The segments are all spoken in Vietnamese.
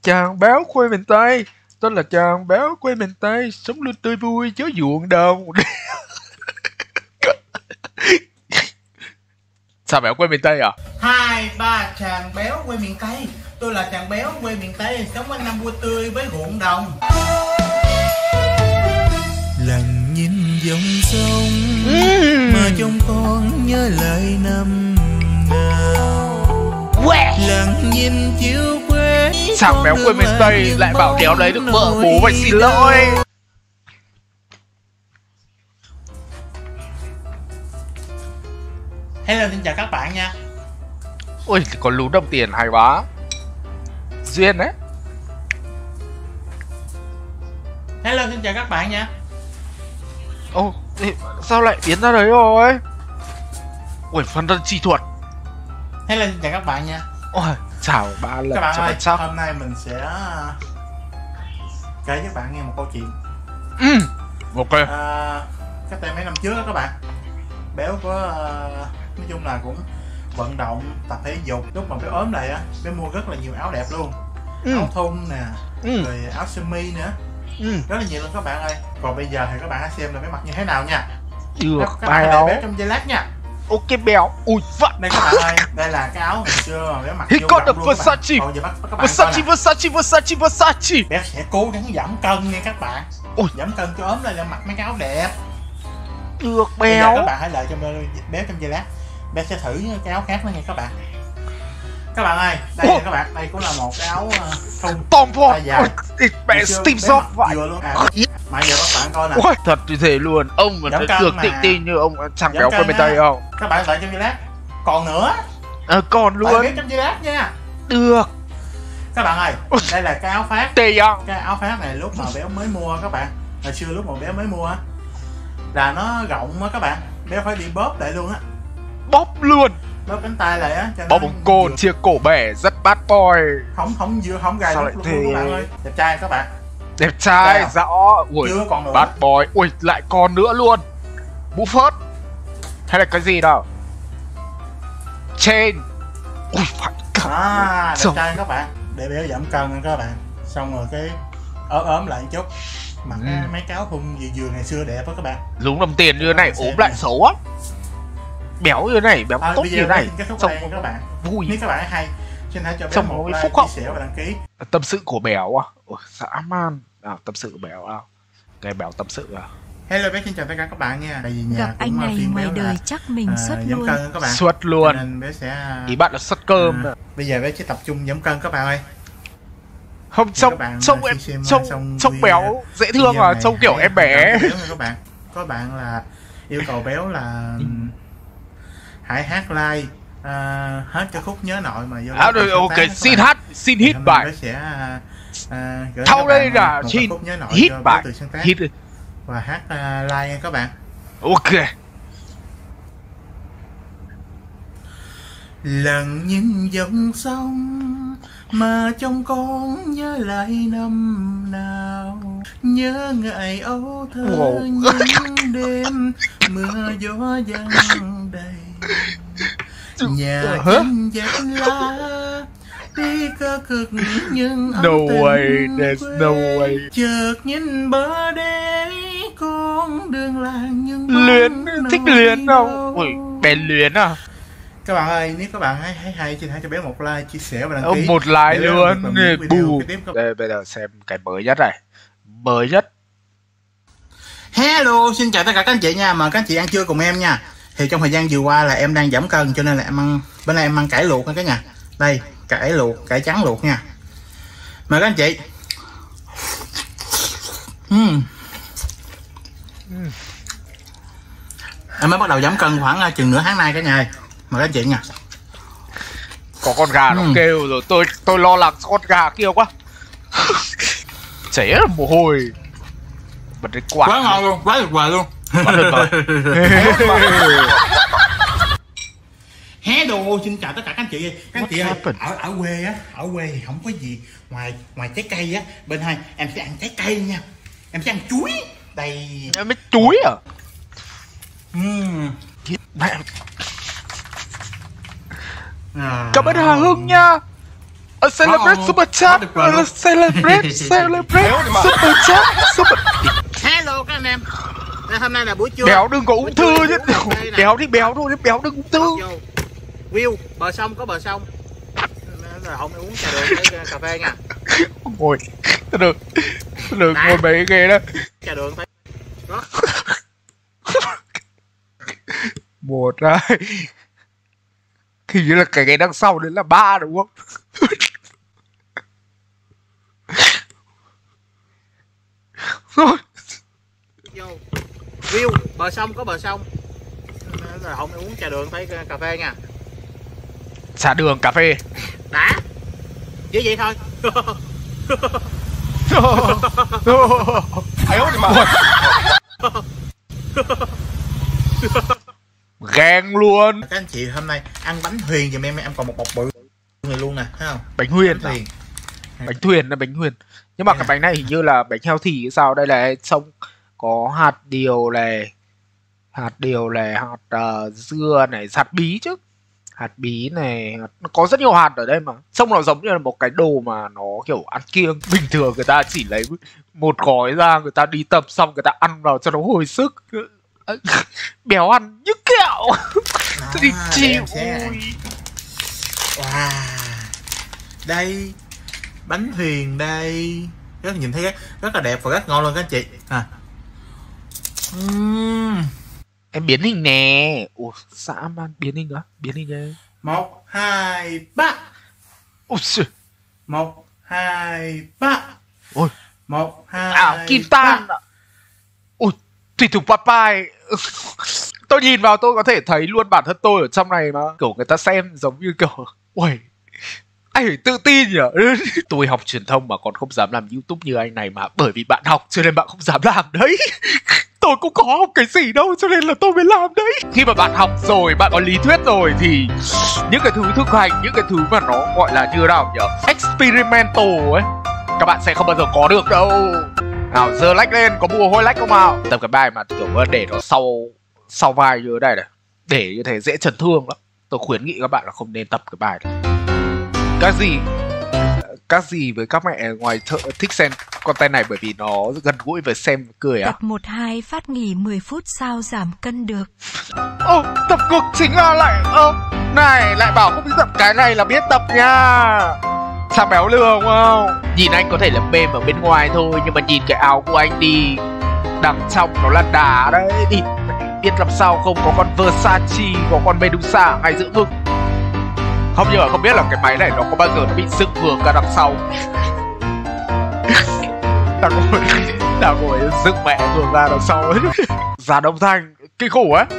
Chàng béo quê miền Tây, tôi là chàng béo quê miền Tây, sống luôn tươi vui chớ ruộng đồng. Sao béo quê miền Tây à? 2, 3 chàng béo quê miền Tây. Tôi là chàng béo quê miền Tây, sống quanh năm vui tươi với ruộng đồng. Lần nhìn dòng sông mà trong con nhớ lại năm nào. Lần nhìn chiều quê. Chàng béo quê miền Tây lại bảo đéo lấy được vợ bố phải xin lỗi. Hello, xin chào các bạn nha. Ui, có lú đồng tiền hay quá. Duyên đấy. Hello, xin chào các bạn nha. Ô, sao lại biến ra đấy rồi? Ui, phân thân chi thuật. Hello, xin chào các bạn nha. Ôi, chào 3 lần Các bạn ơi, sao? hôm nay mình sẽ kể cho các bạn nghe một câu chuyện. Ok. Cách đây mấy năm trước đó các bạn, béo có nói chung là cũng vận động, tập thể dục. Lúc mà béo ốm lại á, béo mua rất là nhiều áo đẹp luôn. Áo thun nè, rồi áo sơ mi nữa, rất là nhiều luôn các bạn ơi. Còn bây giờ thì các bạn hãy xem là béo mặc như thế nào nha. Được, các bạn hãy béo trong giây lát nha. Ok béo. Ui vặn. Đây các bạn ơi, đây là cái áo ngày xưa mà béo mặc He vô got gặp the luôn các bạn. Versace. Còn giờ bắt các bạn coi nè. Versace. Béo sẽ cố gắng giảm cân nha các bạn. Ui. Giảm cân cho ốm lại là mặc mấy cái áo đẹp. Được Bây giờ béo. các bạn hãy đợi cho béo trong giây lát. Béo sẽ thử cái áo khác nữa nha các bạn. Các bạn ơi, đây nè các bạn, đây cũng là một cái áo thun Tom Ford. tay dài. Mẹ Steve Jobs vậy. Mà giờ các bạn coi nè. Ôi, thật như thế luôn. Ông mà Giảm cân được mà. tự tin như ông chàng Giảm béo cân quê miền Tây ha. không? Các bạn đợi trong giây lát. Còn nữa. Còn Đợi luôn. béo trong giây lát nha. Được. Các bạn ơi, đây là cái áo phát. Tì à? Cái áo phát này lúc mà béo mới mua các bạn, hồi xưa lúc mà béo mới mua á, là nó rộng á các bạn, béo phải đi bóp lại luôn á. Bóp luôn. Bóp cánh tay lại á cho nó Bóp bóng côn, chia cổ bẻ, rất bad boy. không gài Sao lúc lại luôn thế? các bạn ơi. Đẹp trai các bạn. Đẹp trai, Đây à? rõ. Ui, Chưa còn nữa. bad boy. Ui, lại còn nữa luôn. Mũ phớt. Hay là cái gì đâu? Chain. Ui, phải cả. Đẹp trai các bạn. Để béo giảm cân các bạn. Xong rồi cái ốm lại một chút. Mặc mấy cái áo thun vừa ngày xưa đẹp đó các bạn. Lúng đồng tiền như thế này ốm lại xấu á. Béo như thế này, béo tốt như thế này. Xong các bạn. Vui. Nếu các bạn hay, xin hãy cho béo Xong một rồi like, phúc hậu. chia sẻ và đăng ký. Tâm sự của béo à? Ôi, dã man. Tâm sự của béo à? Cái béo tâm sự à? Hello bé, xin chào tất cả các bạn nha. Tại vì nhà gặp anh này ngoài đời chắc mình xuất luôn. Các bạn. Xuất luôn. Nên bé sẽ Ý bạn là xuất cơm. bây giờ bé sẽ tập trung giảm cân các bạn ơi. Không, trông béo dễ thương à, trông kiểu em bé. Các bạn là yêu cầu béo là hãy hát like hết ca khúc Nhớ Nội mà vô. Rồi ok, xin hit bài. Bé sẽ Sau đây là xin hit bài. Hit đi. Và hát like nha các bạn. Ok. Lần nhìn dòng sông mà trong con nhớ lại năm nào, nhớ ngày ấu thơ những đêm mưa gió văng đầy, nhà chân dãy lá đi cơ cực nhưng No way, there's no way. chợt nhìn bờ đê con đường làng nhưng Luyến, thích luyến không? Ui, bé luyến à? Các bạn ơi, nếu các bạn hay xin hãy cho bé một like, chia sẻ và đăng ký. Một like luôn. Bù. Tiếp. Đây, bây giờ xem cái mới nhất này. Mới nhất. Hello, xin chào tất cả các anh chị nha. Mời các anh chị ăn trưa cùng em nha. Thì trong thời gian vừa qua là em đang giảm cân cho nên là em ăn, bữa nay em ăn cải luộc nha cả nhà. Đây, cải luộc, cải trắng luộc nha. Mời các anh chị. Em mới bắt đầu giảm cân khoảng chừng nửa tháng nay cả nhà ơi. Mời các anh chị nha. Có con gà nó kêu rồi, tôi lo lắng con gà kêu quá. Chảy rất là mồ hôi. Bật cái quạt. Quá ngon luôn, quá tuyệt vời luôn. Hello, xin chào tất cả các anh chị. Các anh chị ơi, ở quê á, ở quê thì không có gì ngoài trái cây á. Bên hai em sẽ ăn trái cây nha. Em sẽ ăn chuối. Đây. Em biết chuối à? Cảm ơn Hà Hưng nha. Celebrate super chat. Celebrate super chat. Hello các anh em. Hôm nay là buổi trưa. Béo đừng có ung thư chứ. Béo thì béo thôi, béo đừng ung thư. View, bờ sông có bờ sông. Hôm nay uống trà đường với cà phê nha. Ngồi. Được ngồi mấy ghế đó. Trà đường phải. Đó. 1, 2. Hình như là cái đằng sau đấy là 3 đúng không? Rồi. View, bờ sông có bờ sông. Hôm nay uống trà đường phải cà phê nha. Trà đường cà phê. Đã. Chỉ vậy thôi. Éo đi mà. Ghen luôn. Các anh chị hôm nay ăn bánh Huyền giùm em còn một bọc bự này luôn nè, thấy không? Bánh Huyền. Bánh Thuyền là bánh Huyền. Nhưng mà cái bánh này hình như là bánh healthy hay sao? Đây là xong có hạt điều này, hạt dưa này, hạt bí chứ. Hạt bí này, nó có rất nhiều hạt ở đây mà. Xong nó giống như là một cái đồ mà nó kiểu ăn kiêng. Bình thường người ta chỉ lấy một gói ra, người ta đi tập xong người ta ăn vào cho nó hồi sức. Béo ăn như kẹo. Đi chịu. Wow. Đây bánh Huyền đây, rất nhìn thấy rất là đẹp và rất ngon luôn các anh chị. Em biến hình nè. Ủa xã man biến hình á? Biến hình đây. 1, 2, 3. Ôi trời. 1, 2, 3. Ôi. 1, 2, ảo kim tan. Ôi thủy thủ Popeye. Tôi nhìn vào tôi có thể thấy luôn bản thân tôi ở trong này mà. Kiểu người ta xem giống như kiểu ui, anh phải tự tin nhỉ. Tôi học truyền thông mà còn không dám làm YouTube như anh này mà. Bởi vì bạn học cho nên bạn không dám làm đấy. Tôi cũng có học cái gì đâu cho nên là tôi mới làm đấy. Khi mà bạn học rồi, bạn có lý thuyết rồi thì những cái thứ thực hành, những cái thứ mà nó gọi là như nào nhỉ, experimental ấy, các bạn sẽ không bao giờ có được đâu. Nào giờ lách lên, có mồ hôi lách không nào? Tập cái bài mà kiểu để nó sau vai như thế này này, để như thế dễ chấn thương lắm. Tôi khuyến nghị các bạn là không nên tập cái bài này. Các gì với các mẹ ngoài thích xem content này bởi vì nó gần gũi với xem cười á. Tập 1-2 phát nghỉ 10 phút sao giảm cân được. Tập ngực chính là lại này lại bảo không biết tập cái này là biết tập nha. Sao béo lừa đúng không? Nhìn anh có thể là mềm ở bên ngoài thôi, nhưng mà nhìn cái áo của anh đi, đằng trong nó là đá đấy. Đi biết làm sao không có con Versace, có con Medusa ngay giữa ngực. Không, nhưng mà không biết là cái máy này nó có bao giờ nó bị dựng ngược ra đằng sau. Đang ngồi dựng mẹ ngược ra đằng sau ấy. Già Đông Thanh kinh khủng ấy.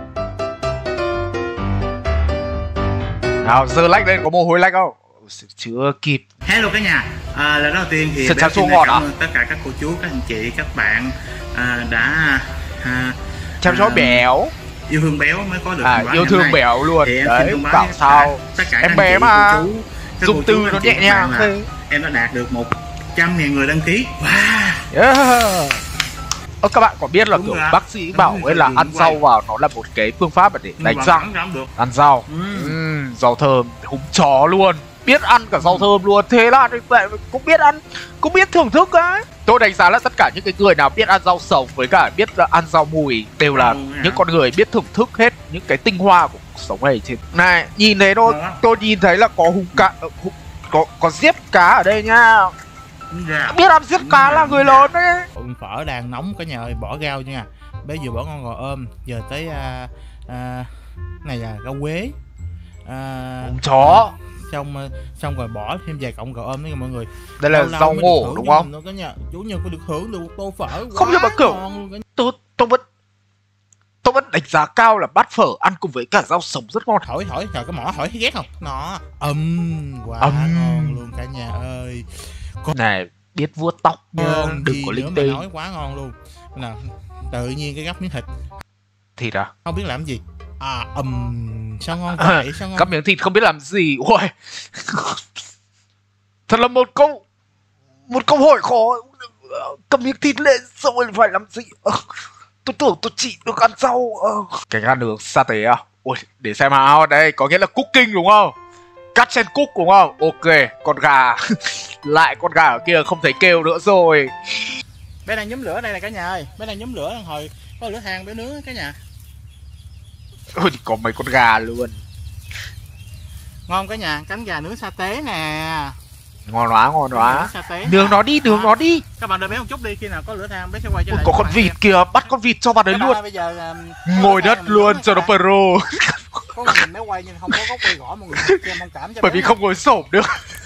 Nào giờ lách lên, có mồ hôi lách không? Chưa kịp. Hello cả nhà. Lần đầu tiên thì cảm ơn tất cả các cô chú, các anh chị, các bạn đã chăm sóc béo. Yêu thương béo mới có được yêu thương này. béo luôn thì đấy, bảo sao tất cả em bé mà dùng từ nó nhẹ nhàng thế. Em đã đạt được 100.000 người đăng ký. Wow. Các bạn có biết là kiểu bác sĩ bảo ấy là ăn rau vào nó là một cái phương pháp để đánh răng. Ăn rau rau thơm húng chó luôn, biết ăn cả rau thơm luôn. Thế là cũng biết ăn, cũng biết thưởng thức ấy. Tôi đánh giá là tất cả những cái người nào biết ăn rau sống với cả biết ăn rau mùi đều là những con người biết thưởng thức hết những cái tinh hoa của cuộc sống này. Trên này nhìn thấy thôi, tôi nhìn thấy là có húng cá, có giết cá ở đây nha. Biết ăn giết cá là người lớn đấy. Phở đang nóng cả nhà ơi, bỏ rau nha. Bé vừa bỏ ngon gò ôm, giờ tới này là rau quế, chó. Xong rồi bỏ thêm vài cọng gò ôm nữa mọi người. Đây là rau ngổ đúng không? Chủ nhân có được hưởng được một tô phở. Không, nhưng mà kiểu tôi vẫn đánh giá cao là bát phở ăn cùng với cả rau sống rất ngon. Trời cái mỏ hỏi thấy ghét không? Nó quá ngon luôn cả nhà ơi. Này biết vuốt tóc đừng có linh tinh. Nói quá ngon luôn. Nào tự nhiên cái gắp miếng thịt à? Không biết làm gì. Sao ngon vậy? Sao ngon? Gắp miếng thịt không biết làm gì. Ui. Thật là một câu hỏi khó. Cầm miếng thịt lên rồi phải làm gì? Tôi tưởng tôi chỉ được ăn rau. Cái ăn được sa tế à? Ui, để xem nào. Đây có nghĩa là cooking đúng không? cắt trên cúc đúng không? Ok, con gà. Lại con gà ở kia không thấy kêu nữa rồi. Bé đang nhóm lửa đây này cả nhà ơi. Bé đang nhóm lửa hồi có lửa than bé nướng cả nhà. Ôi thì có mấy con gà luôn. Ngon cả nhà, cánh gà nướng sa tế nè. Ngon quá, ngon quá. Nướng nó đi, nướng nó đi. Các bạn đợi bé một chút đi, khi nào có lửa than bé sẽ quay trở lại. Có con vịt kìa, bắt con vịt cho vào đấy luôn. Bây giờ ngồi đất luôn cho nó pro. Có người nhìn bé quay nhưng không có góc quay gõ mọi người xem thông cảm cho. Bởi vì không ngồi xổm được.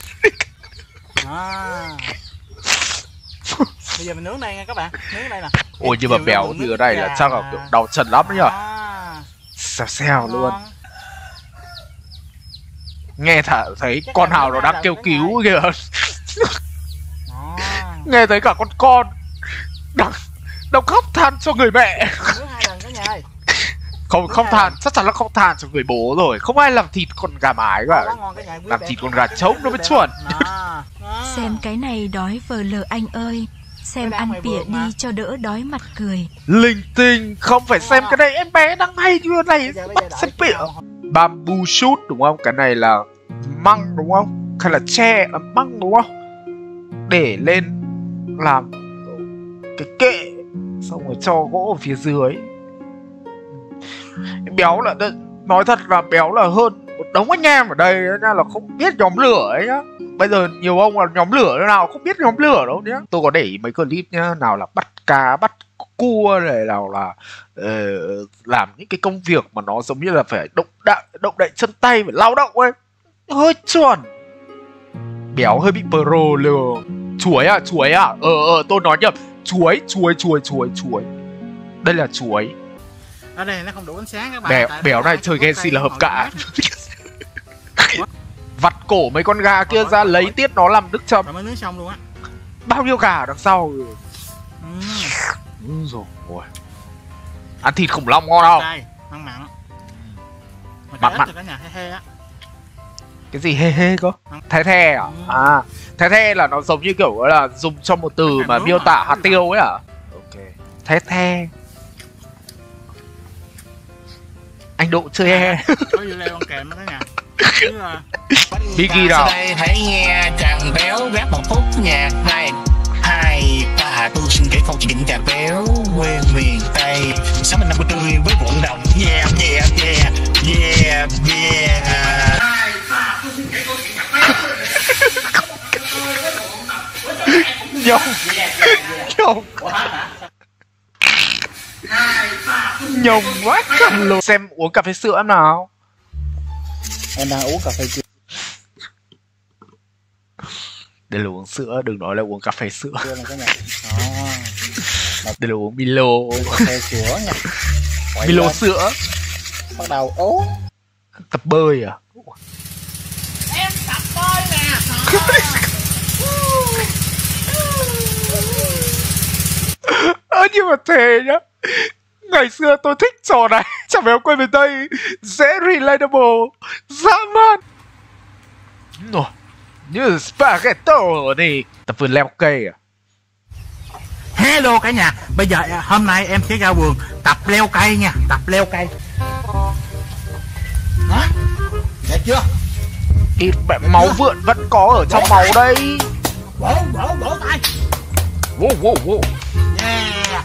Bây giờ mình nướng đây nha các bạn, nướng đây nè. Ôi nhưng mà béo như ở đây là chắc là kiểu đau chân lắm nhỉ. Xèo xèo luôn. Nghe thấy con Hào nó đang kêu cứu kìa. Nghe thấy cả con đang khóc than cho người mẹ. Không than, chắc chắn là không than cho người bố rồi. Không ai làm thịt con gà mái cả. Làm thịt con gà trống nó mới chuẩn. Xem cái này đói vờ lờ anh ơi. Xem ăn pịa đi cho đỡ đói mặt cười. Linh tinh, không phải xem cái này, em bé đang hay như này bắt xem pịa. Bamboo shoot đúng không? Cái này là măng đúng không? Hay là tre là măng đúng không? Để lên làm cái kệ, xong rồi cho gỗ ở phía dưới. Béo là, nói thật là béo là hơn một đống anh em ở đây nha, là không biết nhóm lửa ấy nhá. Bây giờ nhiều ông là nhóm lửa nào không biết nhóm lửa đâu nhá. Tôi có để ý mấy clip nhá, nào là bắt cá, bắt cua này, nào là làm những cái công việc mà nó giống như là phải động đậy chân tay, phải lao động ấy, hơi chuẩn. Béo hơi bị pro lừa. Chuối à? Tôi nói nhầm. Chuối. Đây là chuối. Ở đây nó không đủ ánh sáng các bạn. Béo này chơi Genshin là hợp cả. Vặt cổ mấy con gà kia ra lấy tiết nó làm nước chấm. Mới nướng xong luôn á. Bao nhiêu gà ở đằng sau rồi. Rồi. Ăn thịt khủng long ngon không? Đây, ăn mặn. Mặn cả nhà he á. Cái gì he cơ? The à? À, the là nó giống như kiểu là dùng cho một từ mà miêu tả hạt tiêu ấy à? Ok. The. Anh Độ chơi he. Có gì leo con kèm đó nha. Biggie nào. Sau đây hãy nghe chàng béo rap một phút nhạc này. 2, 3 tôi xin kể câu chuyện chàng béo quê miền Tây. Sáng mình 50 tươi với vận động. Yeah. Nhồng quá luôn. Xem uống cà phê sữa em nào. Em đang uống cà phê chưa? Đây là uống sữa, đừng nói là uống cà phê sữa. Đây là uống Milo. Cà phê sữa nha. Milo lên. Sữa. Bắt đầu uống. Tập bơi à? Em tập bơi nè. Nhưng mà thế nhá, ngày xưa tôi thích trò này. Chả béo quay về Tây, dễ relatable, dã man. Rồi, như spaghetti thì tập vườn leo cây à? Hello cả nhà, bây giờ hôm nay em sẽ ra vườn tập leo cây nha, tập leo cây. Hả? Đẹp chưa? Ít máu vượn vẫn có ở trong máu đây. Bổ tay. Wow.